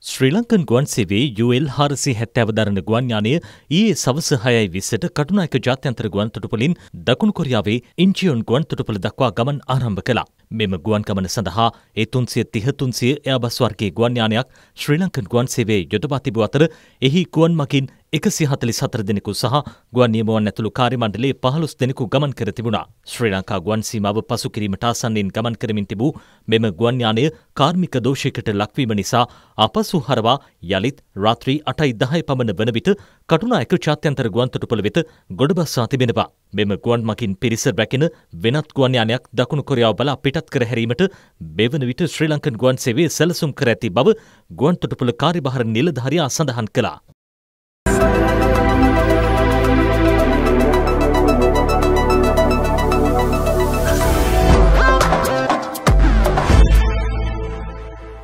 ශ්‍රී Lankan ගුවන් සේවයේ UL 470 දරන ගුවන් යානය ඊයේ සවස 6:20ට කටුනායක ජාත්‍යන්තර ගුවන් තොටුපළින් දකුණු කොරියාවේ ඉන්චියොන් ගුවන් තොටුපළ දක්වා ගමන් ආරම්භ කළා. මෙම ගුවන් ගමන සඳහා A330-300 එයාබස් වර්ගයේ ගුවන් යානයක් ශ්‍රී ලංකන් ගුවන් සේවයේ යොදවා තිබූ අතර එහි ගුවන් මගින් 144 දෙනෙකු සහ ගුවන් නියමුවන් ඇතුළු කාර්ය මණ්ඩලයේ 15 දෙනෙකු ගමන් කර තිබුණා. ශ්‍රී ලංකා ගුවන් සීමාව පසු කිරීමට ආසන්නයෙන් ගමන් කරමින් තිබූ මෙම ගුවන් යානය කාර්මික දෝෂයකට ලක්වීම නිසා අපසු හරවා යළිත් රාත්‍රී 8:10 පමණ වන විට කටුනායක ජාත්‍යන්තර ගුවන් තොටුපළ වෙත ගොඩබස්වා තිබෙනවා. මෙම ගුවන් මගින් පිරිස රැගෙන වෙනත් ගුවන් යානයක් දකුණු කොරියාව බලා පිටත් කර හැරීමට මෙවන විට ශ්‍රී ලංකන් ගුවන් සේවය සැලසුම් කර ඇති බව ගුවන් තොටුපළ කාර්යභාර නිලධාරියා සඳහන් කළා.